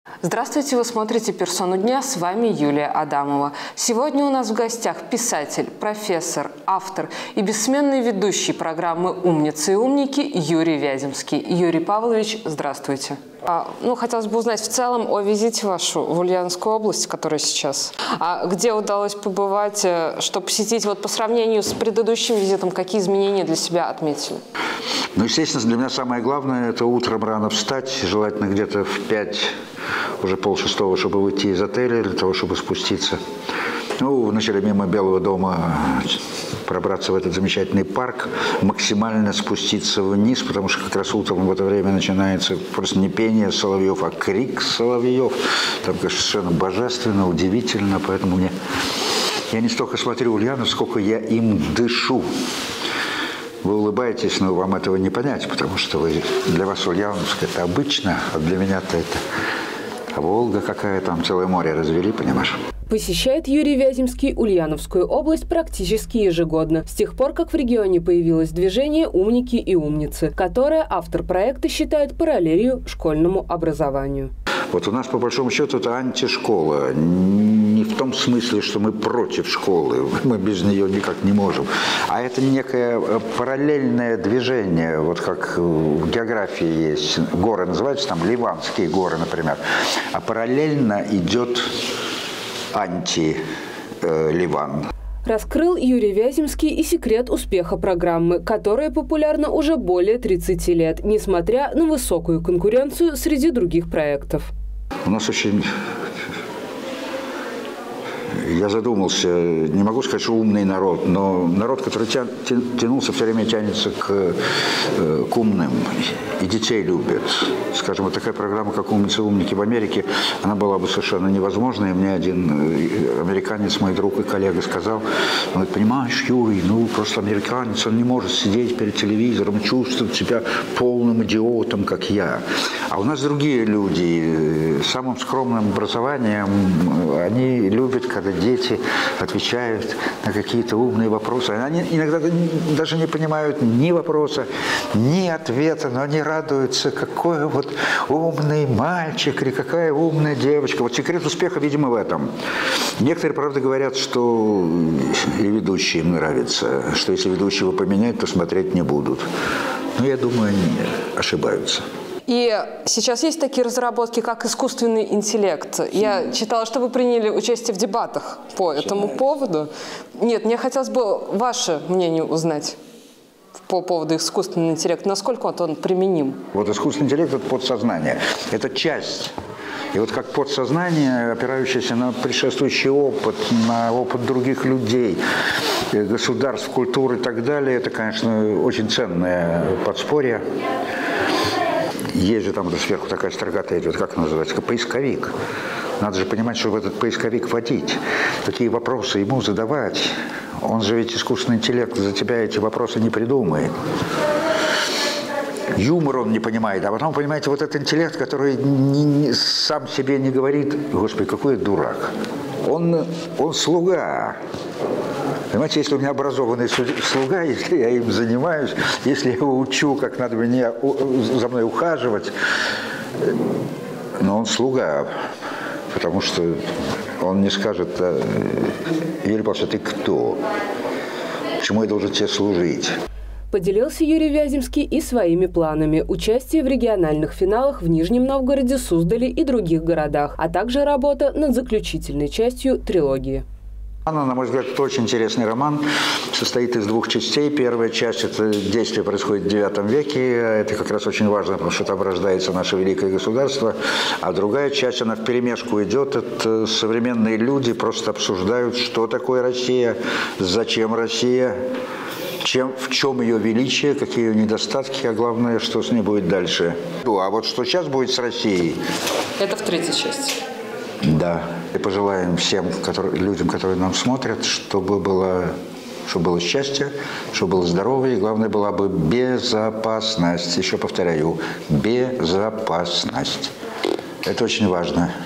Здравствуйте, вы смотрите «Персону дня», с вами Юлия Адамова. Сегодня у нас в гостях писатель, профессор, автор и бессменный ведущий программы «Умницы и умники» Юрий Вяземский. Юрий Павлович, здравствуйте. Хотелось бы узнать в целом о визите вашу в Ульяновскую область, которая сейчас. Где удалось побывать, что посетить? Вот по сравнению с предыдущим визитом, какие изменения для себя отметили? Естественно, для меня самое главное – это утром рано встать, желательно где-то в 5, уже полшестого, чтобы выйти из отеля, для того, чтобы спуститься. Вначале мимо Белого дома пробраться в этот замечательный парк, максимально спуститься вниз, потому что как раз утром в это время начинается просто не пение соловьев, а крик соловьев. Там, конечно, совершенно божественно, удивительно, поэтому я не столько смотрю Ульянов, сколько я им дышу. Вы улыбаетесь, но вам этого не понять, потому что для вас Ульяновск – это обычно, а для меня-то это Волга какая, там целое море развели, понимаешь? Посещает Юрий Вяземский Ульяновскую область практически ежегодно, с тех пор, как в регионе появилось движение «Умники и умницы», которое автор проекта считает параллелью школьному образованию. Вот у нас, по большому счету, это антишкола. Не в том смысле, что мы против школы, мы без нее никак не можем. А это некое параллельное движение, вот как в географии есть. Горы называются там Ливанские горы, например. А параллельно идет анти-Ливан. Раскрыл Юрий Вяземский и секрет успеха программы, которая популярна уже более 30 лет, несмотря на высокую конкуренцию среди других проектов. У нас очень... Я задумался, не могу сказать, что умный народ, но народ, который тянулся, все время тянется к умным, и детей любит. Скажем, вот такая программа, как «Умницы и умники» в Америке, она была бы совершенно невозможна. И мне один американец, мой друг и коллега, сказал: он говорит, понимаешь, Юрий, просто американец, он не может сидеть перед телевизором и чувствовать себя полным идиотом, как я. А у нас другие люди с самым скромным образованием, они любят, когда дети отвечают на какие-то умные вопросы. Они иногда даже не понимают ни вопроса, ни ответа, но они радуются, какой вот умный мальчик или какая умная девочка. Вот секрет успеха, видимо, в этом. Некоторые, правда, говорят, что и ведущие им нравятся, что если ведущего поменять, то смотреть не будут. Но я думаю, они ошибаются. И сейчас есть такие разработки, как искусственный интеллект. Я читала, что вы приняли участие в дебатах по этому поводу. Нет, мне хотелось бы ваше мнение узнать по поводу искусственного интеллекта. Насколько он применим? Вот искусственный интеллект – это подсознание. Это часть. И вот как подсознание, опирающееся на предшествующий опыт, на опыт других людей, государств, культуры и так далее, это, конечно, очень ценное подспорье. Есть же там сверху такая строгатая идет, как она называется, поисковик. Надо же понимать, что в этот поисковик вводить, какие вопросы ему задавать. Он же ведь искусственный интеллект за тебя эти вопросы не придумает. Юмор он не понимает, а потом, понимаете, вот этот интеллект, который сам себе не говорит, господи, какой дурак. Он слуга. Понимаете, если у меня образованный слуга, если я им занимаюсь, если я его учу, как надо за мной ухаживать, но он слуга, потому что он не скажет: Юрий Павлович, ты кто? Почему я должен тебе служить? Поделился Юрий Вяземский и своими планами. Участие в региональных финалах в Нижнем Новгороде, Суздале и других городах, а также работа над заключительной частью трилогии. На мой взгляд, это очень интересный роман. Состоит из 2 частей. Первая часть – это действие происходит в IX веке. Это как раз очень важно, потому что там рождается наше великое государство. А другая часть, она вперемешку идет. Это современные люди просто обсуждают, что такое Россия, зачем Россия, в чем ее величие, какие ее недостатки, а главное, что с ней будет дальше. А вот что сейчас будет с Россией? Это в 3-й части. Да. И пожелаем всем людям, которые нам смотрят, чтобы было счастье, чтобы было здоровье, и главное, была бы безопасность. Еще повторяю, безопасность. Это очень важно.